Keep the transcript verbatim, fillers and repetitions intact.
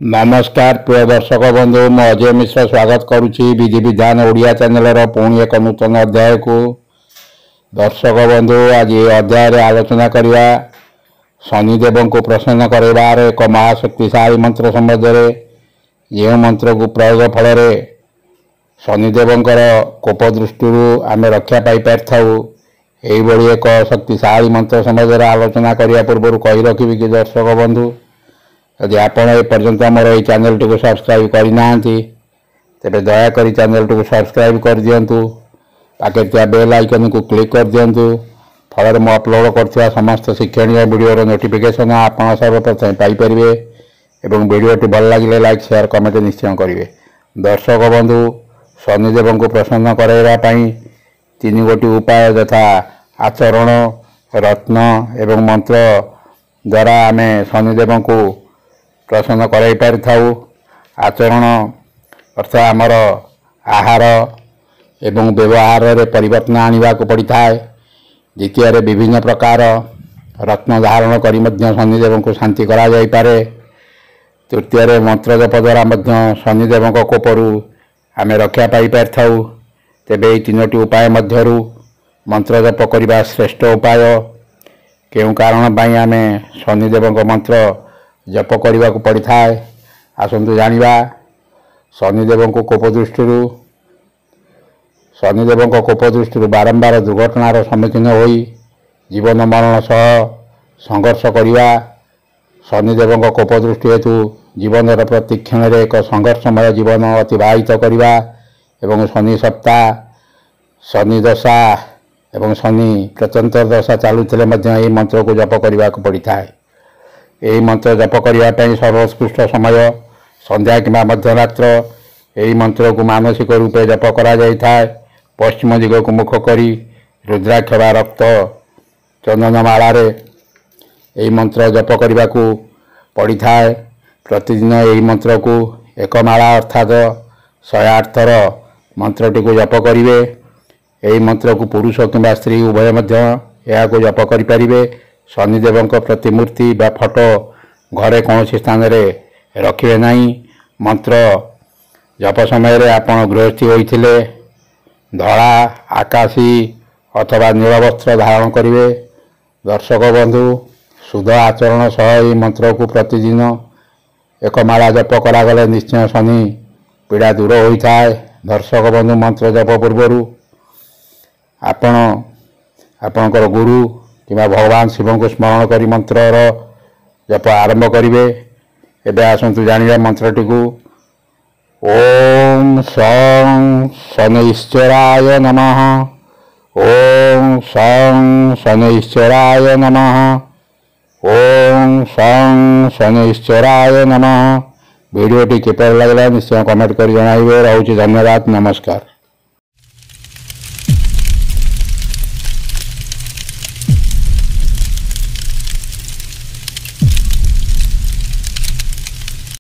नमस्कार प्रिय दर्शक बंधु मु अजय मिश्र स्वागत करुच्ची विधि विधान ओडिया चैनल पुणी एक नूतन अध्याय को। दर्शक बंधु आज ये अध्याय आलोचना करवा शनिदेव को प्रसन्न करार एक महाशक्तिशाली मंत्र संबंध जो मंत्र को प्रयोग फल शनिदेव कोप दृष्टि आम रक्षा पाई यही एक शक्तिशाली मंत्र संबंध आलोचना करने पूर्व कही रखी कि दर्शक बंधु यदि आपण एपर्यंत आमर ये चैनल टी सब्सक्राइब करना तेरे दयाकोरी चैनल टी सब्सक्राइब कर दिंतु पाखे थी बेल आइकन को क्लिक कर दिंतु फल मु अपलोड कर समस्त शिक्षणीय वीडियो नोटिफिकेशन आपण सर्वप्रथम पाइपर एवं वीडियोटी भल लगे लाइक शेयर कमेंट निश्चय करेंगे। दर्शक बंधु शनिदेव को प्रसन्न करवाई तीन गोटी उपाय यथा आचरण रत्न एवं मंत्र द्वारा आम शनिदेव को प्रसन्न कराई पारि थाउ। आचरण अर्थात आमर आहार एवं व्यवहार रे परिवर्तन आनिबा को पड़ी थाए। द्वितीय विभिन्न प्रकार रत्न धारण करी मध्य शनिदेव को शांति करा जाई पारे। तृतीय मंत्र जप द्वारा मध्य शनिदेव कोपरू आम रक्षा पाई पारि थाउ। तेबे तीनोटी उपाय मध्यरु मंत्र जप करने श्रेष्ठ उपाय केउ कारण बाई आम शनिदेव मंत्र जप करने को पड़ी थाए। आसतु जानिबा शनिदेव को कोप दृष्टि शनिदेव कोप दृष्टि बारंबार दुर्घटनार सम्मुखीन होई जीवन मरण सह संघर्ष करवा शनिदेव कोप दृष्टि हेतु जीवन प्रति क्षण एक संघर्षमय जीवन अतिवाहित करवा एवं शनि सप्ताह शनि दशा एवं शनि प्रचंड दशा चलुले यही मंत्र को जप करने को पड़ी थाए। यही मंत्र जप करने सर्वोत्कृष्ट समय संध्या कि मध्यरात्र यही मंत्र को मानसिक रूपे जप करा जाई थाए। पश्चिम दिग को मुख करी रुद्राक्ष बा रक्त चंदन मालार यही मंत्र जप करने को पड़ी थाए। प्रतिदिन यही मंत्र को एक माला अर्थात शहे आठ थर मंत्रटी को जप करेंगे। यही मंत्र को पुरुष कि स्त्री उभय यह को जप करें। शनिदेव प्रतिमूर्ति बा फोटो घरे कौन स्थान रे रखिए नहीं। मंत्र जप समय रे आपण गृहस्थी होइथिले धड़ा आकाशी अथवा नील वस्त्र धारण करेंगे। दर्शक बंधु शुद्ध आचरण सह मंत्र को प्रतिदिन एक माला जप करागले निश्चय शनि पीड़ा दूर होता है। दर्शक बंधु मंत्र जप पूर्वर आपण आपणकर गुरु कि भगवान शिव को स्मरण करी मंत्र जप आरंभ करेंगे। एवं आसतु जानिबा मंत्रटी को ओम सं शनैश्चराय नमः ओम सं शनैश्चराय नमः ओम सं शनैश्चराय नमः। वीडियोटी किपर लगला निश्चय कमेंट कर जणाइबे। रहुछि धन्यवाद नमस्कार।